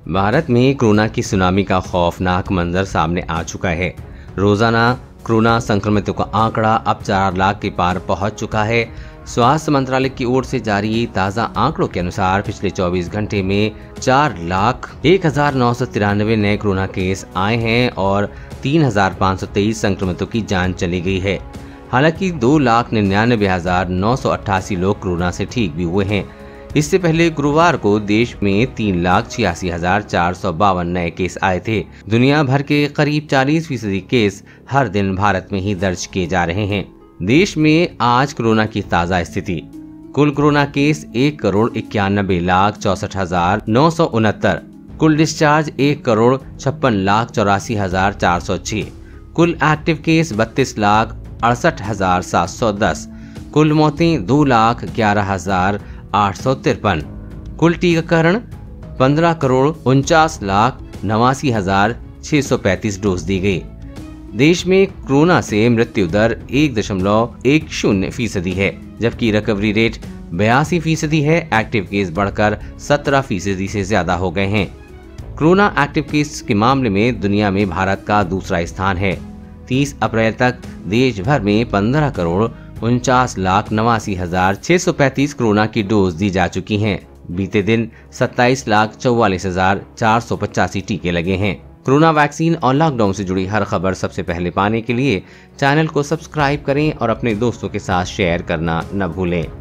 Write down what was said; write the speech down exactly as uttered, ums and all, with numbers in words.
भारत में कोरोना की सुनामी का खौफनाक मंजर सामने आ चुका है। रोजाना कोरोना संक्रमितों का आंकड़ा अब चार लाख के पार पहुंच चुका है। स्वास्थ्य मंत्रालय की ओर से जारी ताज़ा आंकड़ों के अनुसार पिछले चौबीस घंटे में चार लाख एक हजार नौ सौ तिरानवे नए कोरोना केस आए हैं और तीन हजार पाँच सौ तेईस संक्रमितों की जान चली गई है। हालांकि दो लाख निन्यानवे हजार नौ सौ अट्ठासी लोग कोरोना से ठीक भी हुए हैं। इससे पहले गुरुवार को देश में तीन लाख छियासी हजार चार सौ बावन नए केस आए थे। दुनिया भर के करीब चालीस फीसदी केस हर दिन भारत में ही दर्ज किए जा रहे हैं। देश में आज कोरोना की ताज़ा स्थिति। कुल कोरोना केस एक करोड़ इक्यानबे लाख चौसठ हजार नौ सौ उनहत्तर। कुल डिस्चार्ज एक करोड़ छप्पन लाख चौरासी हजार चार सौ छह। कुल एक्टिव केस बत्तीस लाख अड़सठ हजार सात सौ दस। कुल मौतें दो लाख ग्यारह हजार आठ सौ तिरपन। कुल टीकाकरण पंद्रह करोड़ उनचास लाख नवासी हजार छह सौ पैंतीस डोज दी गई। देश में कोरोना से मृत्यु दर एक दशमलव एक शून्य फीसदी है, जबकि रिकवरी रेट बयासी फीसदी है। एक्टिव केस बढ़कर सत्रह फीसदी से ज्यादा हो गए हैं। कोरोना एक्टिव केस के मामले में दुनिया में भारत का दूसरा स्थान है। तीस अप्रैल तक देश भर में पंद्रह करोड़ उनचास लाख नवासी हजार छह सौ पैंतीस कोरोना की डोज दी जा चुकी हैं। बीते दिन सत्ताईस लाख चौवालीस हजार चार सौ पचासी टीके लगे हैं। कोरोना वैक्सीन और लॉकडाउन से जुड़ी हर खबर सबसे पहले पाने के लिए चैनल को सब्सक्राइब करें और अपने दोस्तों के साथ शेयर करना न भूलें।